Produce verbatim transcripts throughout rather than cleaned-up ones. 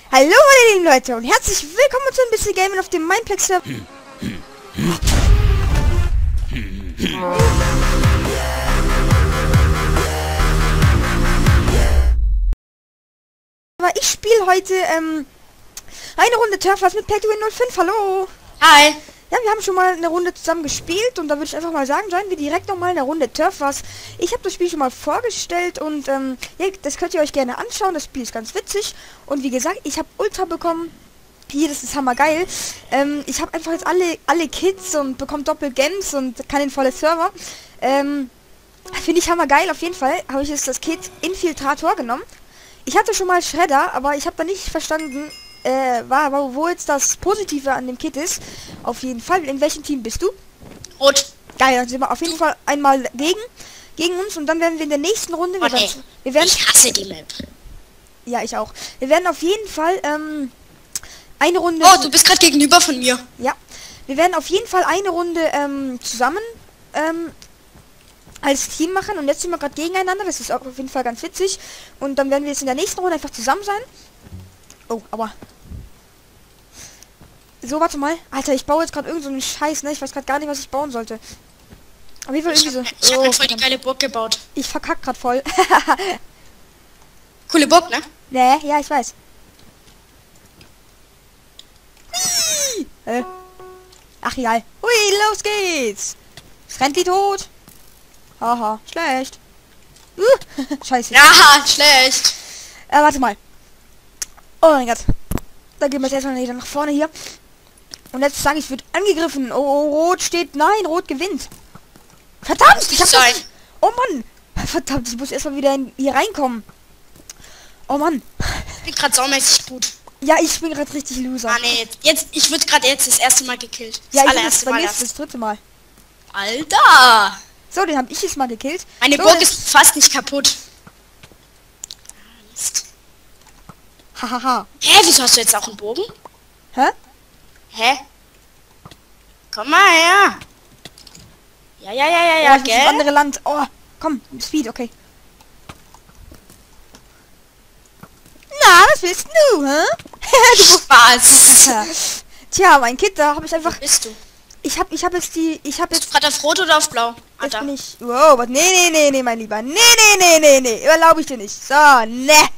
Hallo meine lieben Leute und herzlich willkommen zu ein bisschen Gaming auf dem Mineplex. Aber ich spiele heute ähm, eine Runde Turfwars mit Playtwin null fünf. Hallo. Hi. Ja, wir haben schon mal eine Runde zusammen gespielt und da würde ich einfach mal sagen, joinen wir direkt nochmal eine Runde Turfwars. Ich habe das Spiel schon mal vorgestellt und ähm, ja, das könnt ihr euch gerne anschauen. Das Spiel ist ganz witzig und wie gesagt, ich habe Ultra bekommen. Hier, das ist hammergeil. Ähm, ich habe einfach jetzt alle alle Kits und bekomme doppelt Gems und kann den volle Server. Ähm, Finde ich hammergeil. Auf jeden Fall habe ich jetzt das Kit Infiltrator genommen. Ich hatte schon mal Shredder, aber ich habe da nicht verstanden, äh, war, war, wo jetzt das Positive an dem Kit ist. Auf jeden Fall. In welchem Team bist du? Rot. Geil, dann sind wir auf jeden Fall einmal gegen, gegen uns und dann werden wir in der nächsten Runde... Oh, wir, nee. werden, wir werden... Ich hasse die Map. Ja, ich auch. Wir werden auf jeden Fall ähm, eine Runde... Oh, du bist gerade gegenüber von mir. Ja. Wir werden auf jeden Fall eine Runde ähm, zusammen ähm, als Team machen und jetzt sind wir gerade gegeneinander. Das ist auch auf jeden Fall ganz witzig. Und dann werden wir jetzt in der nächsten Runde einfach zusammen sein. Oh, aber... So, warte mal. Alter, ich baue jetzt gerade irgend so einen Scheiß, ne? Ich weiß gerade gar nicht, was ich bauen sollte. Aber wie Ich irgendwie habe so... hab Oh, halt voll die verdammt. geile Burg gebaut. Ich verkack gerade voll. Coole Burg, ne? Nee, ja, ich weiß. Äh. Ach, egal. Hui, los geht's. Es rennt die tot. Haha, schlecht. Uh, scheiße. Ja, schlecht. Äh, warte mal. Oh mein Gott. Da gehen wir jetzt erstmal wieder nach vorne hier. Und jetzt sage ich, wird angegriffen. Oh, oh, Rot steht. Nein, Rot gewinnt. Verdammt, ich hab sein. das... Oh Mann. Verdammt, ich muss erstmal wieder in, hier reinkommen. Oh Mann. Ich bin gerade saumäßig gut. Ja, ich bin gerade richtig loser. Ah, nee, jetzt, jetzt ich wurde gerade jetzt das erste Mal gekillt. Das Ja, ich bin allererste bei Mal mir erst. ist das dritte Mal. Alter. So, den habe ich jetzt mal gekillt. Meine so, Burg ist fast nicht kaputt. Mist. Hahaha. Hä, wieso hast du jetzt auch einen Bogen? Hä? Hä? Komm mal her. Ja, ja, ja, ja, Ja, ja, ich muss ins gell? andere Land. Oh, komm, Speed, okay. Na, was willst du, hä? Du Spaß. Tja, mein Kind, da habe ich einfach... Wo bist du? Ich habe ich habe jetzt die... Ich habe Bist jetzt... du gerade auf Rot oder auf Blau? Ah, Jetzt da. bin ich... Wow, was? Nee, nee, nee, nee, mein Lieber. Nee, nee, nee, nee, nee. Überlaube ich dir nicht. So, ne.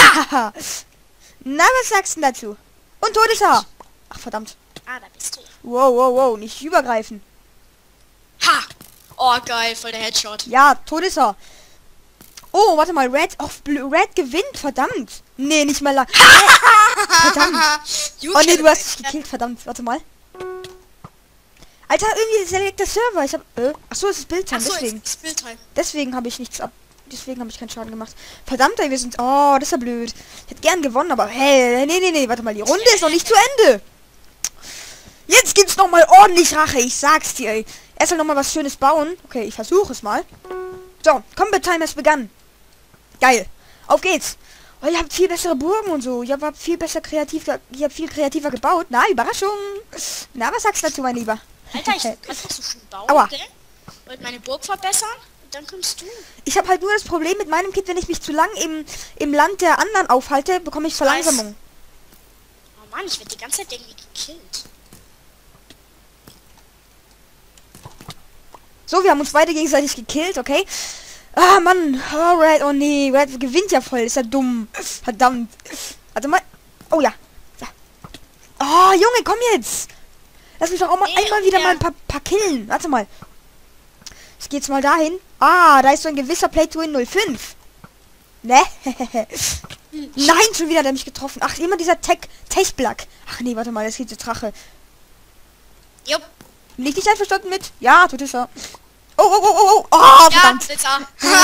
Na, was sagst du denn dazu? Und tot ist er. Ach, verdammt. Ah, da bist du. Wow, wow, wow. Nicht übergreifen. Ha! Oh, geil, voll der Headshot. Ja, tot ist er. Oh, warte mal. Red... Oh, Red gewinnt. Verdammt. Nee, nicht mal lang. Verdammt. Oh, nee, du hast dich gekillt. Verdammt. Warte mal. Alter, irgendwie ist ja direkt der Server. Ich hab... Äh, achso, es ist Bildtime. Achso, Deswegen. jetzt ist Bildtime. Deswegen habe ich nichts ab... Deswegen habe ich keinen Schaden gemacht. Verdammt, ey, wir sind... Oh, das ist ja blöd. Ich hätte gern gewonnen, aber... Hey, nee, nee, nee. Warte mal, die Runde ist noch nicht zu Ende. Jetzt gibt's noch mal ordentlich Rache. Ich sag's dir, ey. Erstmal noch mal was Schönes bauen. Okay, ich versuche es mal. So, Combat Time ist begann. Geil. Auf geht's. Oh, ihr habt viel bessere Burgen und so. Ihr habt viel besser kreativ... Ihr habt viel kreativer gebaut. Na, Überraschung. Na, was sagst du dazu, mein Lieber? Alter, ich kannst du schon bauen, Aua. gell? Wollte meine Burg verbessern und dann kommst du. Ich habe halt nur das Problem mit meinem Kit, wenn ich mich zu lang im, im Land der anderen aufhalte, bekomme ich Verlangsamung. Oh Mann, ich werde die ganze Zeit irgendwie gekillt. So, wir haben uns beide gegenseitig gekillt, okay? Ah, Mann. Oh, Red. Oh, nee. Red gewinnt ja voll. Ist ja dumm. Verdammt. Warte mal. Oh, ja. So. Oh, Junge, komm jetzt. Lass mich doch auch mal Nee, einmal wieder ja. mal ein paar, paar killen. Warte mal. Ich gehe jetzt mal dahin. Ah, da ist so ein gewisser Playtwin null fünf. Ne? Nein, schon wieder, der mich getroffen. Ach, immer dieser Tech, Tech-Black. Ach nee, warte mal, das geht zur Drache. Jupp. Bin ich nicht einverstanden mit? Ja, tut es ja. Oh, oh, oh, oh, oh. Oh, Ja, verdammt. Blitzer.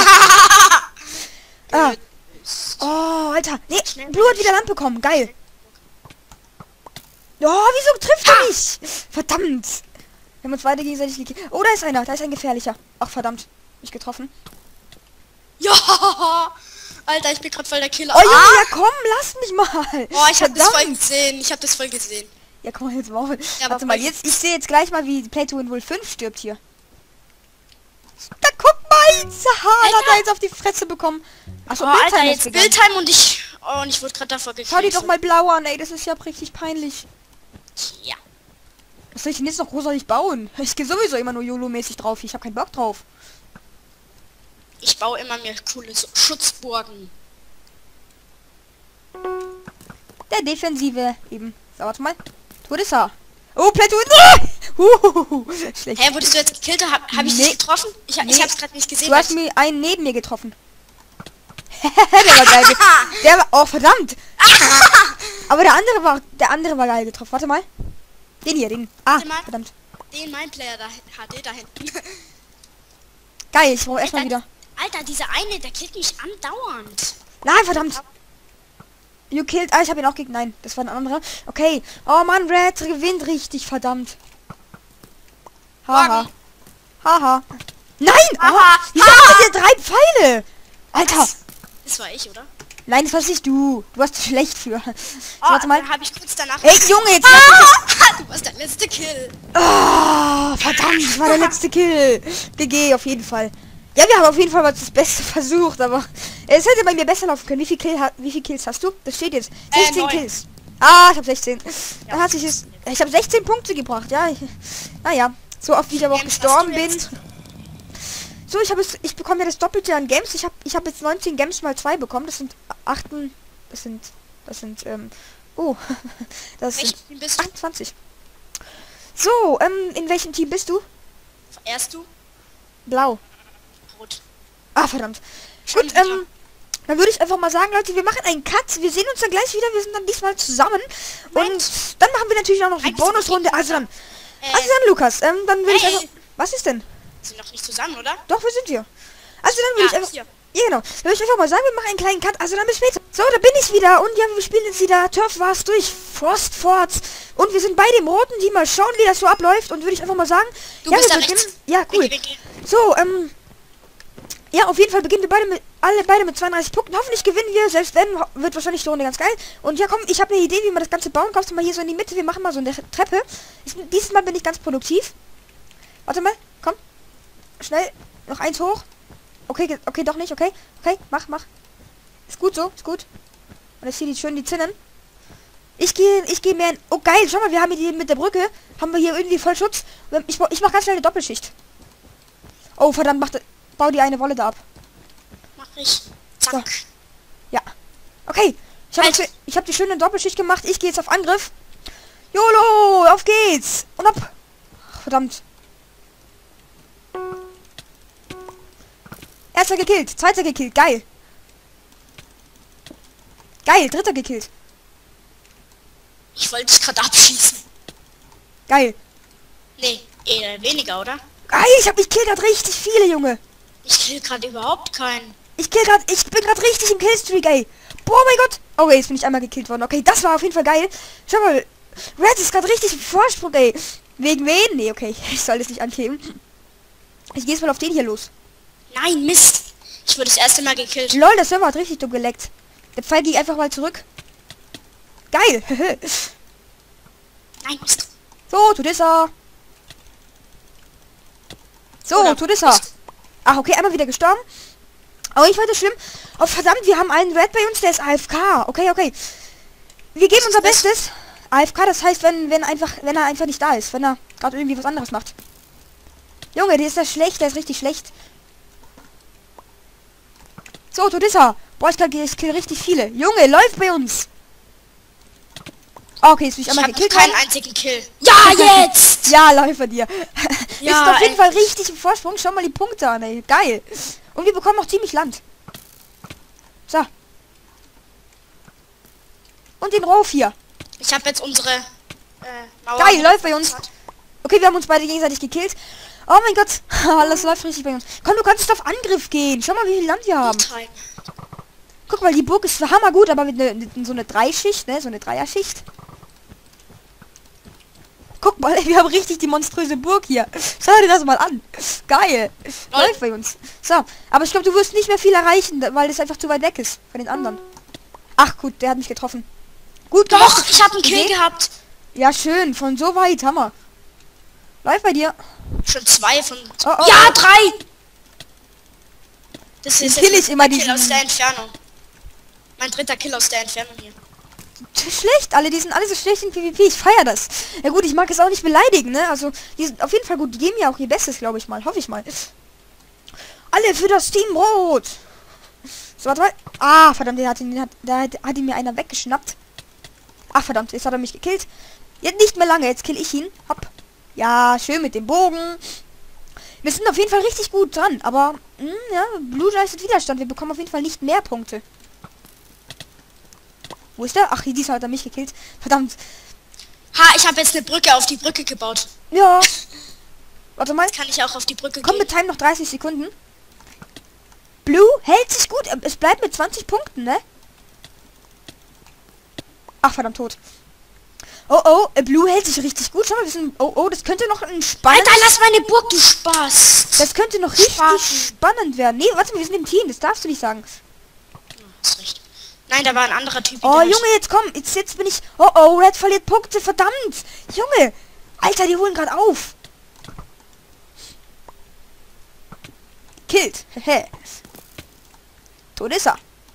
Ah. Oh, Alter. Nee, Blue hat wieder Land bekommen. Geil. Oh, wieso trifft er mich? Verdammt. Wir haben uns beide gegenseitig gekillt. Oh, da ist einer. Da ist ein gefährlicher. Ach, verdammt. Mich getroffen. Ja. Alter, ich bin gerade voll der Killer. Oh, Junge, Ah. ja komm, lass mich mal. Oh, ich habe das voll Verdammt. gesehen. Ich habe das voll gesehen. Ja, komm mal jetzt mal. Ja, Warte aber mal, voll- jetzt, ich sehe jetzt gleich mal, wie Playtwin null fünf stirbt hier. Da guck mal, Haha, hat Alter. er jetzt auf die Fresse bekommen. Achso, Oh, Alter, Bildtime ist jetzt gegangen. Bildtime und ich... Oh, und ich wurde gerade davor gekillt. Schau die doch mal blau an, ey. Das ist ja richtig peinlich. Ja. Was soll ich denn jetzt noch großartig bauen? Ich gehe sowieso immer nur YOLO-mäßig drauf. Ich habe keinen Bock drauf. Ich baue immer mehr coole so Schutzburgen. Der Defensive eben. So, warte mal. Todesser. Oh, Platoon. Ah! Uh, schlecht. Hä, wurdest du jetzt gekillt? Hab, hab ich Nee. dich getroffen? Ich, Nee. ich hab's gerade nicht gesehen. Du hast mir einen neben mir getroffen. Der war geil. ge- Der war... Oh, verdammt. Aber der andere war... Der andere war geil getroffen. Warte mal. Den hier, den... Ah, Warte mal. verdammt. Den mein Player da H D da hinten. Geil, ich brauche erstmal Alter, wieder... Alter, dieser eine, der killt mich andauernd. Nein, verdammt. You killed... Ah, ich habe ihn auch gegen... Nein, das war ein anderer. Okay. Oh Mann, Red gewinnt richtig, verdammt. Haha. Morgen. Haha. Nein! Haha. Oh, wieso hast du dir drei Pfeile? Alter. Was? Das war ich, oder? Nein, das warst nicht du. Du warst schlecht für. So, Oh, warte mal. habe ich kurz danach... Ey, Junge, jetzt... Ah! Du warst der letzte Kill. Ah, verdammt, das war der letzte Kill. G G, auf jeden Fall. Ja, wir haben auf jeden Fall mal das Beste versucht, aber es hätte bei mir besser laufen können. Wie viel, Kill ha wie viel Kills hast du? Das steht jetzt. Äh, sechzehn neun. Kills. Ah, ich habe sechzehn. Dann hat sich es... Ich habe sechzehn Punkte gebracht, ja. Ich, naja, so oft wie ich aber auch Games hast gestorben du bin. jetzt? So, ich habe es... Ich bekomme ja das Doppelte an Games. Ich habe ich habe jetzt neunzehn Games mal zwei bekommen. Das sind achten... Das sind... Das sind, ähm... Oh. Das sind Welches Team bist du? achtundzwanzig. So, ähm, in welchem Team bist du? Erst du? Blau. Rot. Ah, verdammt. Schon Gut, wieder. ähm, dann würde ich einfach mal sagen, Leute, wir machen einen Cut. Wir sehen uns dann gleich wieder. Wir sind dann diesmal zusammen. Nein. Und dann machen wir natürlich auch noch die Nein, Bonusrunde. Also dann, Äh, also dann, Lukas, ähm, dann würde ich Hey. einfach... Was ist denn? sind noch nicht zusammen, oder? Doch, wir sind hier. Also dann würde ich Ja, einfach... hier. Ja, genau. Dann würde ich einfach mal sagen, wir machen einen kleinen Cut. Also dann bis später. So, da bin ich wieder. Und ja, wir spielen jetzt wieder Turf Wars durch Frostforts. Und wir sind bei dem roten Team. Mal schauen, wie das so abläuft. Und würde ich einfach mal sagen... Du ja, bist wir da beginnen... rechts. Ja, cool. Winky, winky. So, ähm... Ja, auf jeden Fall beginnen wir beide mit... Alle beide mit zweiunddreißig Punkten. Hoffentlich gewinnen wir. Selbst wenn, ho- wird wahrscheinlich die Runde ganz geil. Und ja, komm, ich habe eine Idee, wie wir das Ganze bauen. Kommst du mal hier so in die Mitte. Wir machen mal so eine Treppe. Ich, dieses Mal bin ich ganz produktiv. Warte mal, komm. Schnell. Noch eins hoch. Okay, ge- okay, doch nicht. Okay, okay, mach, mach. Ist gut so, ist gut. Und jetzt hier die schön die Zinnen. Ich gehe, ich gehe mehr in... Oh, geil, schau mal, wir haben hier mit der Brücke, haben wir hier irgendwie voll Schutz. Ich, bau- ich mach ganz schnell eine Doppelschicht. Oh, verdammt, mach, bau die eine Wolle da ab. Mach ich. Zack. Ja. Okay. Ich habe Halt. ich hab die schöne Doppelschicht gemacht. Ich gehe jetzt auf Angriff. YOLO! Auf geht's! Und ab! Ach, verdammt. Erster gekillt. Zweiter gekillt. Geil. Geil. Dritter gekillt. Ich wollte dich gerade abschießen. Geil. Nee, eher weniger, oder? Geil. Ich, hab, ich kill gerade richtig viele, Junge. Ich kill gerade überhaupt keinen. Ich kill gerade... Ich bin gerade richtig im Killstreak, ey. Boah, mein Gott. Okay, jetzt bin ich einmal gekillt worden. Okay, das war auf jeden Fall geil. Schau mal. Red ist gerade richtig im Vorsprung, ey. Wegen wen? Nee, okay. Ich soll das nicht angeben. Ich gehe jetzt mal auf den hier los. Nein, Mist. Ich wurde das erste Mal gekillt. Lol, der Server hat richtig dumm geleckt. Der Pfeil ging einfach mal zurück. Geil. Nein, Mist. So, Tudissa. So, Oder- Tudissa. Ach, okay, einmal wieder gestorben. Aber nicht weiter schlimm. Oh, verdammt, wir haben einen Red bei uns, der ist A F K. Okay, okay. Wir geben unser das? Bestes. A F K, das heißt, wenn, wenn einfach, wenn er einfach nicht da ist. Wenn er gerade irgendwie was anderes macht. Junge, der ist ja schlecht, der ist richtig schlecht. So, Tudissa. Boah, ich glaube, ich kill richtig viele. Junge, läuft bei uns. Okay, jetzt bin ich Ich einmal habe gekillt. keinen worden. einzigen Kill. Ja, jetzt! Ja, läuft bei dir. Ja, ist auf jeden ey. Fall richtig im Vorsprung. Schau mal die Punkte an, ey. Geil. Und wir bekommen auch ziemlich Land. So. Und den Rauf hier. Ich habe jetzt unsere äh, Mauer. Geil, läuft bei uns. Okay, wir haben uns beide gegenseitig gekillt. Oh mein Gott. Alles läuft richtig bei uns. Komm, du kannst auf Angriff gehen. Schau mal, wie viel Land wir haben. Rein. Guck mal, die Burg ist hammergut, aber mit, ne, mit so eine Dreischicht, ne? So eine Dreierschicht. Guck mal, wir haben richtig die monströse Burg hier. Schau dir das mal an. Geil. Lol. Läuft bei uns. So, aber ich glaube, du wirst nicht mehr viel erreichen, weil das einfach zu weit weg ist von den anderen. Ach gut, der hat mich getroffen. Gut gemacht. Doch, ich habe einen Kill Gesehen? gehabt. Ja, schön. Von so weit, Hammer. Läuft bei dir. Schon zwei von... Oh, oh, ja, oh. drei! Das Den ist kill jetzt ich immer ein Kill diesen- aus der Entfernung. Mein dritter Kill aus der Entfernung hier. Schlecht, alle, die sind alle so schlecht in PvP. Ich feiere das. Ja gut, ich mag es auch nicht beleidigen, ne? Also, die sind auf jeden Fall gut. Die geben ja auch ihr Bestes, glaube ich mal. Hoffe ich mal. Alle für das Team Rot. So, warte mal. Ah, verdammt, den hat, den hat, da hat, hat ihn mir einer weggeschnappt. Ach, verdammt, jetzt hat er mich gekillt. Jetzt nicht mehr lange, jetzt kill ich ihn. Hopp. Ja, schön mit dem Bogen. Wir sind auf jeden Fall richtig gut dran, aber mh, ja, Blue leistet Widerstand. Wir bekommen auf jeden Fall nicht mehr Punkte. Wo ist der? Ach, diesmal hat er mich gekillt. Verdammt. Ha, ich habe jetzt eine Brücke auf die Brücke gebaut. Ja. Warte mal. Jetzt kann ich auch auf die Brücke Komm gehen. mit Time noch dreißig Sekunden. Blue hält sich gut. Es bleibt mit zwanzig Punkten, ne? Ach, verdammt, tot. Oh, oh, äh, Blue hält sich richtig gut. Schau mal, wir sind... Oh, oh, das könnte noch ein spannend... Alter, lass meine Burg, du Spaß. Das könnte noch richtig Spaß. spannend werden. Nee, warte mal, wir sind im Team. Das darfst du nicht sagen. Ja, hast recht. Nein, da war ein anderer Typ. Oh, der Junge, jetzt komm. Jetzt, jetzt bin ich... Oh, oh, Red verliert Punkte. Verdammt. Junge. Alter, die holen gerade auf. Killt. Hehe. Tot ist er.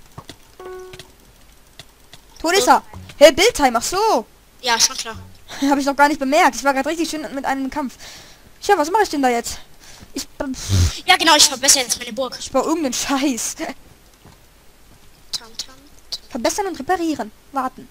Tot ist er. Hey, Bildtime. Ach so. Ja, schon klar. Habe ich noch gar nicht bemerkt. Ich war gerade richtig schön mit einem Kampf. Tja, was mache ich denn da jetzt? Ich, Ja, genau, ich verbessere jetzt meine Burg. ich baue irgendeinen Scheiß. Tam, tam, tam. Verbessern und reparieren. Warten.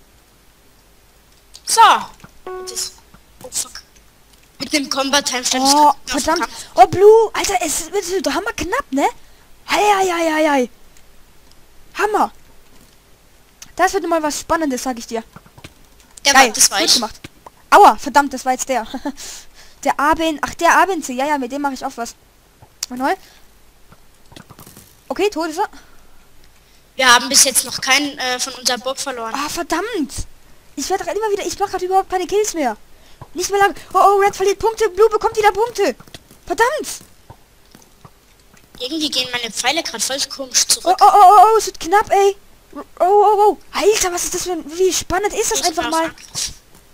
So. Das, oh, fuck. Mit dem Combat Time stand Oh, ich auf dem verdammt. Kampf. Oh, Blue. Alter, es wird so hammer knapp, ne? Hei, hei, hei, hei, hei. Hammer. Das wird mal was Spannendes, sag ich dir. Der Geil, war, das war gut ich. gemacht. Aua, verdammt, das war jetzt der. Der Abend. Ach, der Abend. Ja, ja, mit dem mache ich auch was. Neu. Okay, tot ist er. Wir haben bis jetzt noch keinen äh, von unserer Burg verloren. Ah, verdammt. Ich werde immer wieder... Ich mache gerade überhaupt keine Kills mehr. Nicht mehr lang. Oh, oh, Red verliert Punkte. Blue bekommt wieder Punkte. Verdammt. Irgendwie gehen meine Pfeile gerade voll komisch Oh, zurück. oh, oh, oh, oh, es wird knapp, ey. Oh, oh, oh. Alter, was ist das für ein... Wie spannend ist das Ich einfach bin mal. auf Angriff.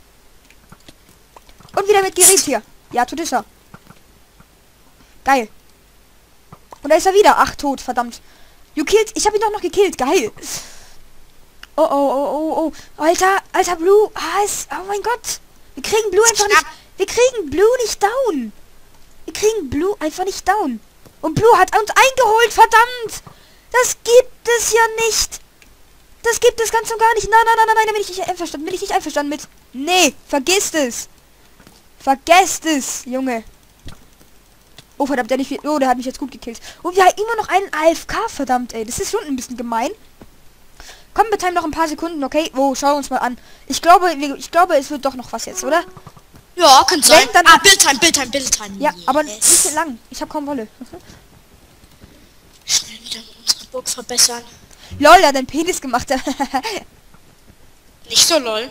Und wieder mit Gerät hier. Ja, tot ist er. Geil. Und da ist er wieder. Ach, tot, verdammt. You killed... Ich habe ihn doch noch gekillt. Geil. Oh, oh, oh, oh, oh. Alter, alter Blue. Ah, es... Oh mein Gott. Wir kriegen Blue einfach nicht... Wir kriegen Blue nicht down. Wir kriegen Blue einfach nicht down. Und Blue hat uns eingeholt, verdammt. Das gibt es ja nicht. Das gibt es ganz und gar nicht. Nein, nein, nein, nein, nein, da bin ich nicht einverstanden. Bin ich nicht einverstanden mit. Nee, vergisst es. Vergesst es, Junge. Oh, verdammt, der nicht... Oh, der hat mich jetzt gut gekillt. Und wir haben immer noch einen A F K, verdammt, ey. Das ist schon ein bisschen gemein. Komm, mit Time noch ein paar Sekunden, okay? Oh, schau uns mal an. Ich glaube, wir, ich glaube, es wird doch noch was jetzt, oder? Ja, könnte sein. Wenn, dann- Ah, Bildtime, Bildtime, Bildtime. Ja, aber Yes. nicht so lang. Ich habe kaum Wolle. Schnell wieder unsere Burg verbessern. Lol, der hat einen Penis gemacht. Nicht so lol.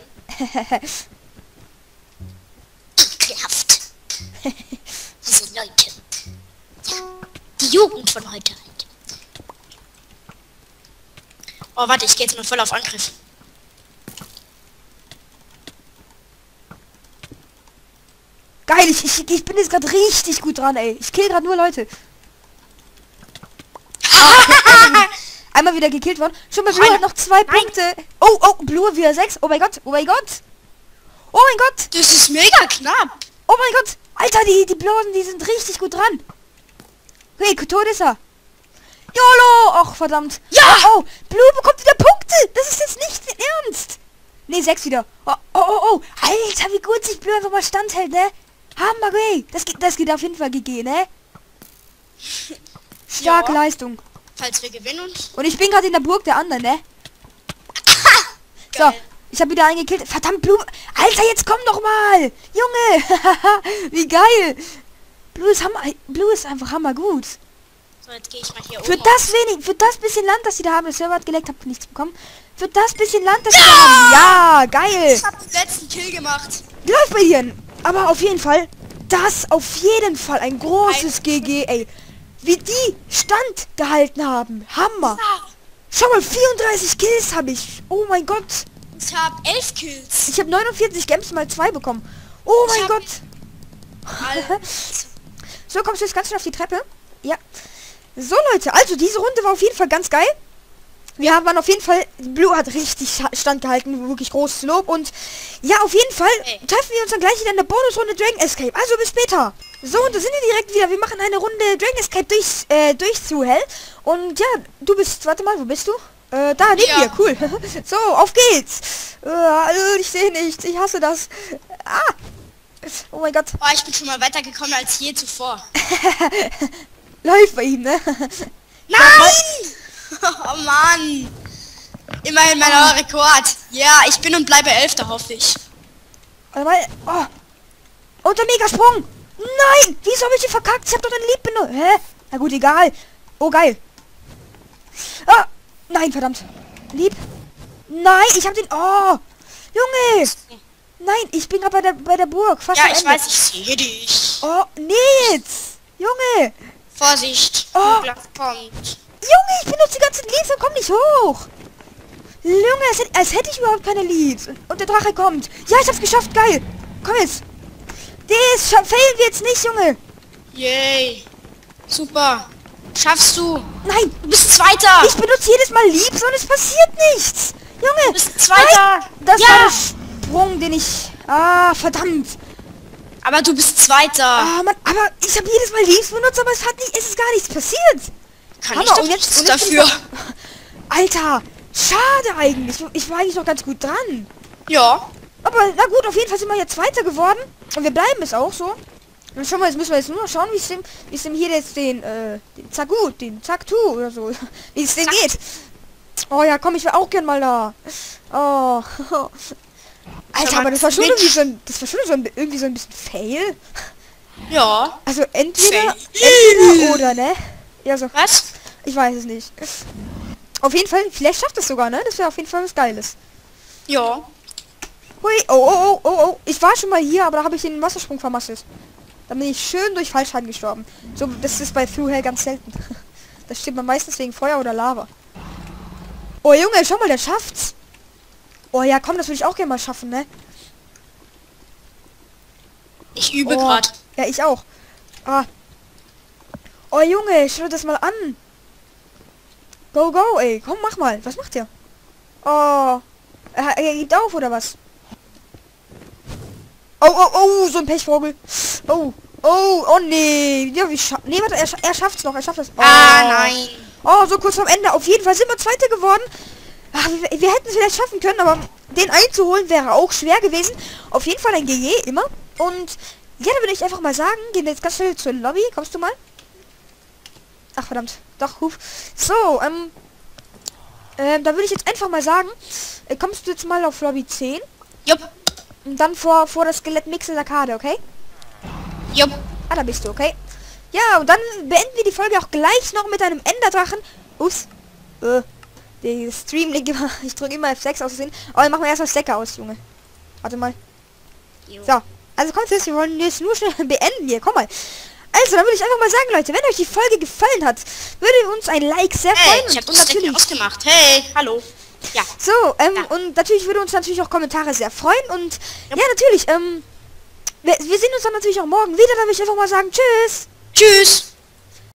Ekelhaft. Diese Leute. Ja, die Jugend von heute halt. Oh, warte, ich gehe jetzt mal voll auf Angriff. Geil, ich, ich, ich bin jetzt gerade richtig gut dran, ey. Ich kill gerade nur Leute. Ah, einmal wieder gekillt worden. Schon mal Blue Nein. hat noch zwei Nein. Punkte. Oh, oh, Blue wieder sechs. Oh mein Gott, oh mein Gott. Oh mein Gott. Das ist mega knapp. Oh mein Gott. Alter, die, die Blauen, die sind richtig gut dran. Hey, tot ist er. YOLO. Ach, verdammt. Ja. Oh, oh, Blue bekommt wieder Punkte. Das ist jetzt nicht ernst. Nee, sechs wieder. Oh, oh, oh, oh. Alter, wie gut sich Blue einfach mal standhält, ne? Hammer, ey. Das geht, das geht auf jeden Fall G G, ne? Starke Ja. Leistung. Falls wir gewinnen und... Und ich bin gerade in der Burg der anderen, ne? So, Geil. ich habe wieder einen gekillt. Verdammt, Blue. Alter, jetzt komm doch mal. Junge. Wie geil. Blue ist hammer. Blue ist einfach hammergut. So, jetzt gehe ich mal hier Für oben. das wenig, für das bisschen Land, das sie da haben, der Server hat geleckt, hab nichts bekommen. Für das bisschen Land, das sie da haben. Ja, geil. Ich habe den letzten Kill gemacht. Läuft bei dir. Aber auf jeden Fall, das auf jeden Fall ein großes G G, ey. Wie die Stand gehalten haben. Hammer. Ja. Schau mal, vierunddreißig Kills habe ich. Oh mein Gott. Ich habe elf Kills. Ich habe neunundvierzig Gems mal zwei bekommen. Oh Ich mein hab- Gott. Alter. So, kommst du jetzt ganz schnell auf die Treppe? Ja. So, Leute, also diese Runde war auf jeden Fall ganz geil. Wir waren auf jeden Fall, Blue hat richtig standgehalten, wirklich großes Lob. Und ja, auf jeden Fall Hey. treffen wir uns dann gleich wieder in der Bonusrunde Dragon Escape. Also bis später. So, und da sind wir direkt wieder. Wir machen eine Runde Dragon Escape durch, äh, durch zu Hell. Und ja, du bist, warte mal, wo bist du? Äh, da, neben Ja. mir, cool. So, auf geht's. Äh, ich sehe nichts, ich hasse das. Ah. Oh mein Gott. Oh, ich bin schon mal weitergekommen als je zuvor. Läuft bei ihm, ne? Nein! Oh Mann! Immerhin mein neuer Rekord. Ja, ich bin und bleibe Elfter, hoffe ich. Warte mal. Oh. Und der Megasprung. Nein! Wieso habe ich die verkackt? Ich habe doch den Lieb benutzt. Hä? Na gut, egal. Oh, geil. Ah. Nein, verdammt. Lieb. Nein, ich habe den... Oh. Junge. Nein, ich bin gerade bei der, bei der Burg. Fast Ja, am ich Ende. weiß, ich sehe dich. Oh, Nils. Junge. Vorsicht, Oh. Douglas kommt. Junge, ich benutze die ganzen Leads und komm nicht hoch. Junge, als hätte, als hätte ich überhaupt keine Leads. Und, und der Drache kommt. Ja, ich hab's geschafft. Geil. Komm jetzt. Das failen wir jetzt nicht, Junge. Yay. Super. Schaffst du. Nein. Du bist Zweiter. Ich benutze jedes Mal Leaps und es passiert nichts. Junge. Du bist Zweiter. Nein, das Ja. war der Sprung, den ich... Ah, verdammt. Aber du bist Zweiter. Ah, Mann, aber ich habe jedes Mal Leaps benutzt, aber es hat nicht... Es ist gar nichts passiert. Kann Hammer, ich doch und jetzt- nichts und jetzt bin dafür. ich Alter, schade eigentlich. Ich war eigentlich noch ganz gut dran. Ja. Aber na gut, auf jeden Fall sind wir jetzt Zweiter geworden. Und wir bleiben es auch so. Und schauen wir, jetzt müssen wir jetzt nur noch schauen, wie es dem, wie es dem hier jetzt den, äh, den Zagu, den Zaktu oder so, wie es dem Zack. geht. Oh ja, komm, ich will auch gern mal da. Oh. Alter, aber das war schon mit. irgendwie so ein, das war schon so ein, irgendwie so ein bisschen Fail. Ja. Also entweder, Fail. entweder oder, ne? Ja, so. Was? Ich weiß es nicht. Auf jeden Fall, vielleicht schafft es sogar, ne? Das wäre auf jeden Fall was Geiles. Ja. Hui, oh, oh, oh, oh, oh. Ich war schon mal hier, aber da habe ich den Wassersprung vermasselt. Dann bin ich schön durch Fallschaden gestorben. So, das ist bei Through Hell ganz selten. Das stirbt man meistens wegen Feuer oder Lava. Oh Junge, schau mal, der schafft's. Oh ja, komm, das würde ich auch gerne mal schaffen, ne? Ich übe Oh, gerade. ja, ich auch. Ah. Oh Junge, schau dir das mal an. Go, go, ey. Komm, mach mal. Was macht der? Oh. Er, er gibt auf, oder was? Oh, oh, oh, so ein Pechvogel. Oh, oh, oh nee. Ja, wie scha nee, warte, er, scha er schafft's noch. Er schafft es. Oh. Ah, nein. Oh, so kurz vorm Ende. Auf jeden Fall sind wir Zweiter geworden. Ach, wir, wir hätten es vielleicht schaffen können, aber den einzuholen wäre auch schwer gewesen. Auf jeden Fall ein G G immer. Und ja, da würde ich einfach mal sagen, gehen wir jetzt ganz schnell zur Lobby. Kommst du mal? Ach, verdammt. Doch, huf. So, ähm, ähm, da würde ich jetzt einfach mal sagen, äh, kommst du jetzt mal auf Lobby zehn Jupp. und dann vor, vor das Skelett Mix in der Karte, okay? Jupp. Ah, da bist du, okay? Ja, und dann beenden wir die Folge auch gleich noch mit einem Enderdrachen. Ups. Äh, der Stream-Link immer. Ich drücke immer F sechs auszusehen. Aber dann machen wir erstmal Stecker aus, Junge. Warte mal. Jo. So. Also kommt jetzt, wir wollen jetzt nur schnell beenden hier. Komm mal. Also, dann würde ich einfach mal sagen, Leute, wenn euch die Folge gefallen hat, würde uns ein Like sehr Hey, freuen. ich hab und das Stecken natürlich... ausgemacht. Hey, hallo. Ja. So, ähm, Ja. und natürlich würde uns natürlich auch Kommentare sehr freuen. Und Ja. ja, natürlich, ähm, wir, wir sehen uns dann natürlich auch morgen wieder. Dann würde ich einfach mal sagen, tschüss. Tschüss.